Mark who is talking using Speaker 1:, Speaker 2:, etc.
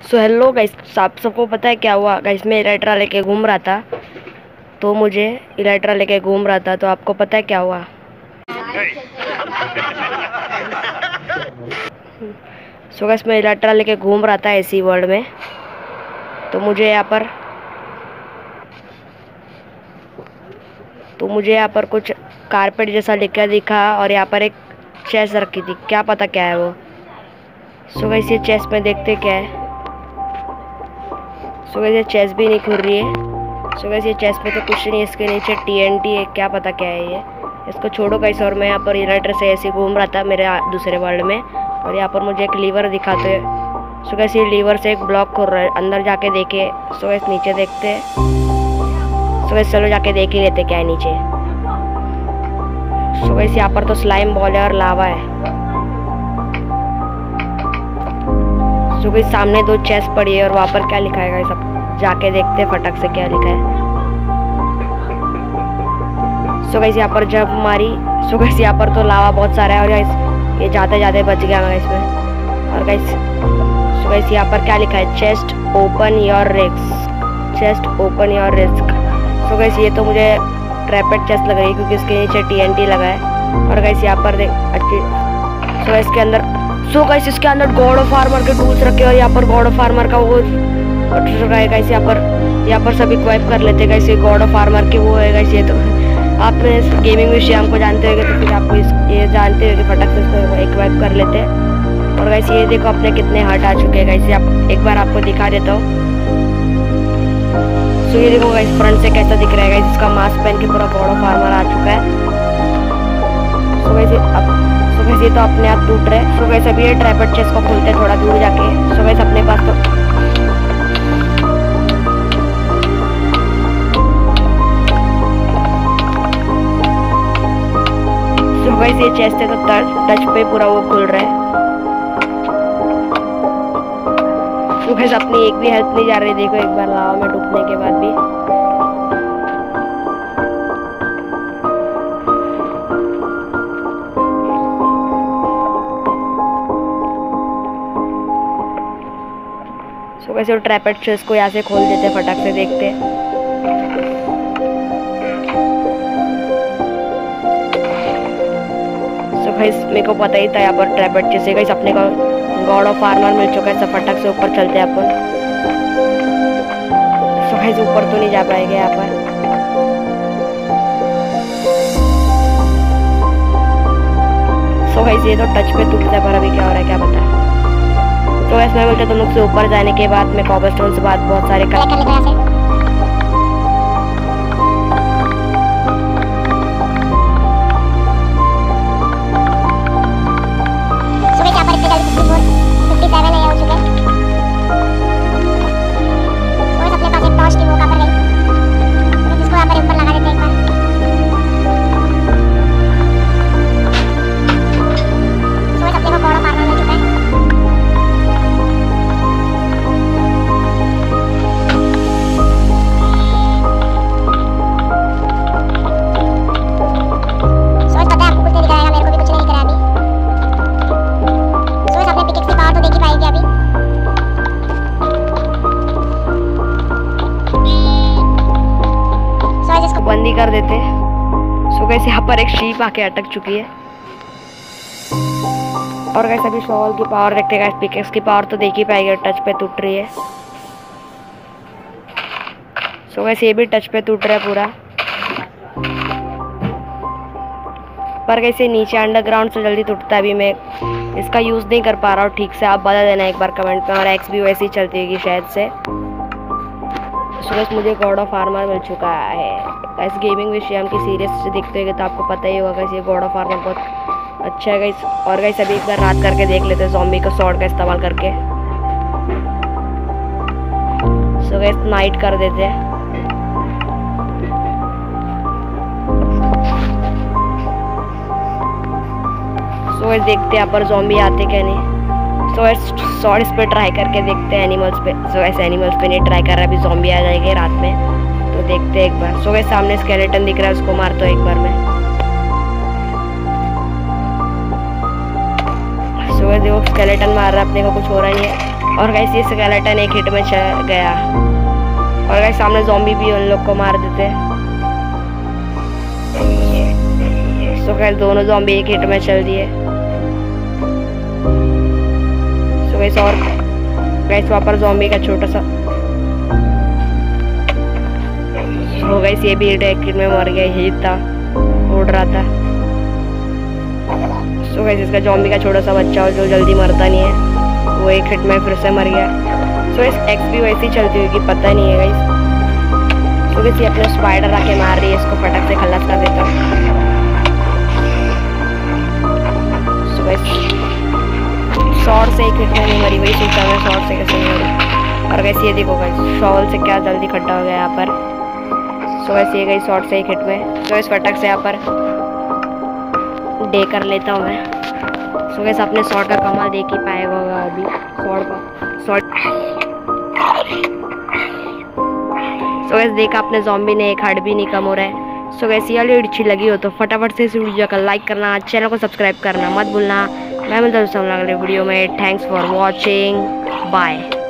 Speaker 1: So hello guys, आप सबको पता है क्या हुआ गाइस? मैं इलेक्ट्रा लेके घूम रहा था तो आपको पता है क्या हुआ? सो गाइस, मैं इलेक्ट्रा लेके घूम रहा था ऐसी वर्ल्ड में, तो मुझे यहाँ पर कुछ कारपेट जैसा लिखा दिखा और यहाँ पर एक चेस्ट रखी थी। क्या पता क्या है वो। सो गाइस, ये चेस्ट में देखते क्या है। सो गाइस, ये चेस्ट भी नहीं खुल रही है। सो गाइस, ये चेस्ट में तो कुछ नहीं है, इसके नीचे TNT है। क्या पता क्या है ये। इसको छोड़ो गाइस। और मैं यहाँ पर इलेक्ट्रा से ऐसे घूम रहा था मेरे दूसरे वर्ल्ड में, और यहाँ पर मुझे एक लीवर दिखाते हैं। सो गाइस, ये लीवर से एक ब्लॉक खुल रहा है, अंदर जाके देखे। सो गाइस, नीचे देखते हैं। सो गाइस, चलो जाके देख ही लेते क्या है नीचे। सो गाइस, यहाँ पर तो स्लाइम बॉल है और लावा है। सो गाइस, सामने 2 चेस्ट पड़ी है और वहाँ पर क्या लिखा है गाइस, सब जाके देखते हैं फटक से क्या लिखा है। सो गाइस, यहाँ पर जब हमारी यहाँ पर तो लावा बहुत सारा है, और गाइस ये जाते जाते बच गया मैं इसमें। और गाइस सो गाइस, यहाँ पर क्या लिखा है? Chest open your risk. So guys, ये तो मुझे ट्रैपेड चेस्ट लग रही है क्योंकि इसके नीचे TNT लगा है। और गाइस, यहाँ पर अच्छी इसके अंदर गॉड ऑफ आर्मर के टूल्स रखे, और यहाँ पर गॉड ऑफ आर्मर का वो गाइस, यहाँ पर सभी इक्वाइप कर लेते गाइस। ये गॉड ऑफ आर्मर के वो है गाइस। ये तो आप गेमिंग विषय हमको जानते होंगे, तो फिर आपको ये जानते हो कि फटक से इसको इक्वाइप कर लेते हैं। और गाइस, ये देखो अपने कितने हार्ट आ चुके हैं गाइस। एक बार आपको दिखा देता हूँ। सो ये देखो गाइस, फ्रंट से कैसा दिख रहा है गाइस। इसका मास्क पहन के पूरा गॉड ऑफ आर्मर आ चुका है। सो गाइस, ये तो अपने आप टूट रहे हैं। सो गाइस, अभी ये ट्रैपेड चेस्ट को खोलते हैं थोड़ा दूर जाके। सो गाइस, अपने पास तो गाइस, ये चेस्ट है तो टच पे पूरा वो खुल रहा है। तो गाइस, अपनी एक भी हेल्प नहीं जा रही। देखो एक बार लावा में डूबने के बाद भी। सो गाइस, ट्रैपेड चेस्ट को यहाँ से खोल देते हैं, फटक से देखते हैं। गाइस, मेरे को पता ही था यहाँ पर ट्रैपेड चेस्ट है गाइस। अपने को गॉड ऑफ आर्मर मिल चुका है। सब फटक से ऊपर चलते हैं अपन। सो गाइस, ऊपर तो नहीं जा पाएंगे यहाँ पर। सो गाइस, ये तो टच पे टूटता है, पर अभी क्या हो रहा है क्या पता है। तो गाइस, मैं बोलता तुम लोग से ऊपर जाने के बाद मैं कॉबलस्टोन से बहुत सारे कलेक्ट कर लेते हैं। बंदी कर देते। सो गाइस, यहाँ पर एक शीप आके अटक चुकी है। और गाइस, अभी शॉल की पावर देखते हैं। पिकेक्स की पावर तो देख ही पाएंगे, टच पे टूट रही है। सो गाइस, ये भी टच पे टूट रहा है पूरा। पर गाइस, ये नीचे अंडरग्राउंड से जल्दी टूटता है। अभी मैं इसका यूज नहीं कर पा रहा हूँ ठीक से। आप बता देना एक बार कमेंट में। और एक्स भी वैसी चलती होगी शायद से। सो गाइस, मुझे गॉड ऑफ आर्मर मिल चुका है गाइस। गेमिंग विषय हम की सीरीज से देखते होंगे तो आपको पता ही होगा गाइस, ये गॉड ऑफ आर्मर बहुत अच्छा है गाइस। और गाइस, अभी एक बार रात करके देख लेते हैं ज़ॉम्बी को स्वॉर्ड का इस्तेमाल करके। सो गाइस, नाइट कर देते हैं। सो गाइस, देखते हैं यहाँ पर ज़ॉम्बी आते क्या नहीं। सो गाइस, स्वॉर्ड पे ट्राई करके देखते हैं एनिमल्स पे। सो गाइस, एनिमल्स पे नहीं ट्राई कर रहा, अभी ज़ॉम्बी आ जाएंगे रात में, तो देखते हैं एक बार। सो गाइस, सामने स्केलेटन दिख रहा है, उसको मारता हूँ एक बार मैं। सो गाइस, देखो स्केलेटन मार रहा है, अपने को कुछ हो रहा नहीं है। और गाइस ये स्केलेटन एक हिट में चल गया। और गाइस सामने ज़ॉम्बी भी उन लोग को मार देते। सो गाइस दोनों ज़ॉम्बी एक हिट में चल दिए। सो गाइस और गाइस वहाँ पर ज़ॉम्बी का छोटा सा, सो गाइस ये भी एक हिट में मर गया। यही था, उड़ रहा था। सो गाइस इसका ज़ॉम्बी का छोटा सा बच्चा जो जल्दी मरता नहीं है, वो एक हिट में फिर से मर गया। सो इस एक्स भी वैसी चलती हुई कि पता नहीं है गाइस। सो गाइस ये अपने स्पाइडर आके मार रही है, इसको फटक से खलास कर देता हूँ। सो गाइस शॉर्ट से एक हिट में नहीं मरी, वही सोचा मैं शॉर्ट से कैसे नहीं मरी। और गाइस ये देखो गाइस शॉल से क्या जल्दी खड्डा हो गया यहाँ पर। सो गाइस ये गई शॉर्ट से एक हिट में। सो गाइस फटक से यहाँ पर डे कर लेता हूँ मैं। सो गाइस अपने शॉर्ट का कमाल देख ही पाएगा होगा अभी। शॉर्ट सो गाइस देखा अपने ज़ॉम्बी ने एक हार्ट भी नहीं कम हो रहा है। सो गाइस ये वाली अच्छी लगी हो तो फटाफट से इस वीडियो का लाइक करना, चैनल को सब्सक्राइब करना मत भूलना। मैं मिलता हूँ अगले वीडियो में। Thanks for watching, bye.